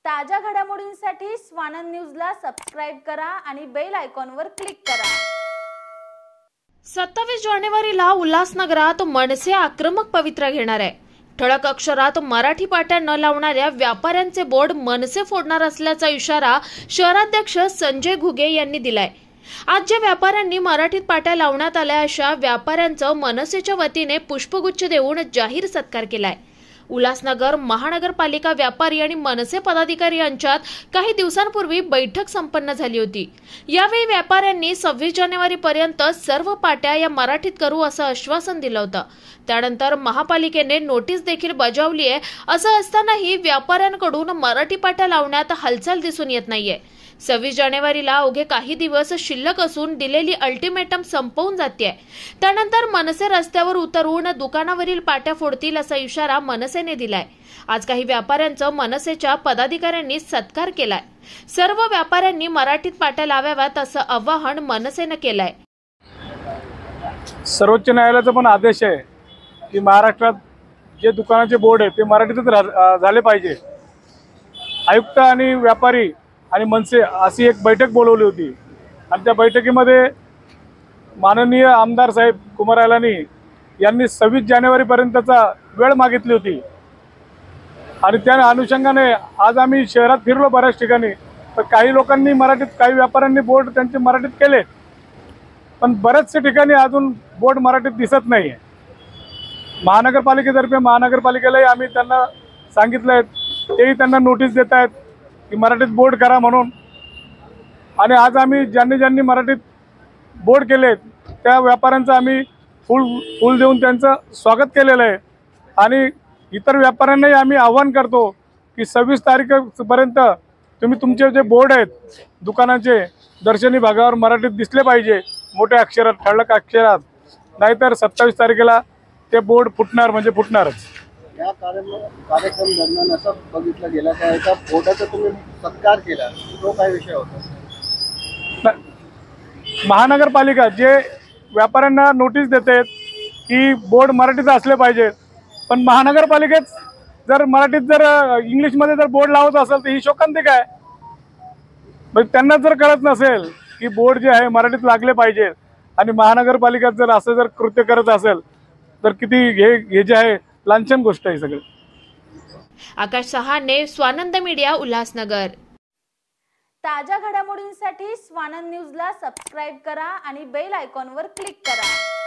ताज्या घडामोडींसाठी स्वानंद न्यूजला सबस्क्राइब करा आणि बेल आयकॉनवर क्लिक करा। 27 जानेवारीला उल्हासनगरात मनसे आक्रमक पवित्रा घेणार आहे। ठळक अक्षरात मराठी पाट्या न लावणाऱ्या व्यापाऱ्यांचे बोर्ड मनसे फोडणार असल्याचा इशारा शहराध्यक्ष संजय घुगे यांनी दिलाय। आज ज्या व्यापाऱ्यांनी मराठीत पाट्या लावण्यात आल्या अशा व्यापाऱ्यांचं मनसेच्या वतीने पुष्पगुच्छ देऊन जाहीर सत्कार केलाय। उल्हासनगर महानगरपालिका व्यापारी आणि मनसे पदाधिकारी यांच्यात काही दिवसांपूर्वी बैठक संपन्न झाली होती। यावेळी व्यापाऱ्यांनी 26 जानेवारीपर्यंत सर्व पाट्या या मराठीत करू असं आश्वासन दिलं होतं। त्यानंतर महापालिकेने नोटीस देखील बजावली आहे। असं असतानाही व्यापाऱ्यांकडून मराठी पाट्या लावण्यात हालचाल दिसून येत नाहीये। 26 जानेवारीला अवघे काही दिवस शिल्लक असून दिलेली अल्टिमेटम संपवून जाते। त्यानंतर मनसे रस्त्यावर उतरून दुकानावरील पाट्या फोडतील असा इशारा मनसेने दिलाय। आज काही व्यापाऱ्यांचं मनसेच्या पदाधिकाऱ्यांनी सत्कार केलाय। सर्व व्यापाऱ्यांनी मराठीत पाट्या लावाव्यात असं आवाहन मनसेने केलंय। सर्वोच्च न्यायालयाचा पण आदेश आहे की महाराष्ट्रात जे दुकानाचे बोर्ड आहे ते मराठीतच झाले पाहिजे। आयुक्त आणि व्यापारी आणि मनसे अशी एक बैठक बोलवली होती आणि त्या बैठकीमध्ये माननीय आमदार साहेब कुमार अलानी यांनी 26 जानेवारीपर्यंतचा वेळ मागितली होती आणि त्या अनुषंगाने आज आम्ही शहरात फिरलो बऱ्याच ठिकाणी। तर काही लोकांनी मराठीत, काही व्यापाऱ्यांनी बोर्ड त्यांचे मराठीत केले, पण बऱ्याचशा ठिकाणी अजून बोर्ड मराठीत दिसत नाही आहे। महानगरपालिकेतर्फे महानगरपालिकेलाही आम्ही त्यांना सांगितलं आहे, तेही त्यांना नोटीस देत आहेत की मराठीत बोर्ड करा म्हणून। आणि आज आम्ही ज्यांनी मराठीत बोर्ड केले त्या व्यापाऱ्यांचं आम्ही फूल देऊन त्यांचं स्वागत केलेलं आहे। आणि इतर व्यापाऱ्यांनाही आम्ही आवाहन करतो की 26 तारखेपर्यंत तुम्ही तुमचे जे बोर्ड आहेत दुकानाचे दर्शनी भागावर मराठीत दिसले पाहिजे, मोठ्या अक्षरात, ठळक अक्षरात, नाहीतर 27 तारखेला ते बोर्ड फुटणार म्हणजे फुटणारच। या कार्यक्रम दरम्यान असं बघितलं गेलं की एका बोर्डाचा तुम्ही सत्कार केला, तो काय विषय होता? महानगरपालिका जे व्यापाऱ्यांना नोटीस देते की बोर्ड मराठीत असले पाहिजे, पण महानगरपालिकेत जर मराठीत जर इंग्लिशमध्ये जर बोर्ड लावत असेल तर ही शोकांतिक आहे। म्हणजे त्यांना जर कळत नसेल की बोर्ड जे आहे मराठीत लागले पाहिजे आणि महानगरपालिकेत जर असं जर कृत्य करत असेल तर किती हे जे आहे लांछन गोष्ट आहे सगळं। आकाश सहाने, स्वानंद मीडिया, उल्हासनगर। ताज्या घडामोडींसाठी स्वानंद न्यूजला सबस्क्राइब करा आणि बेल आयकॉनवर क्लिक करा।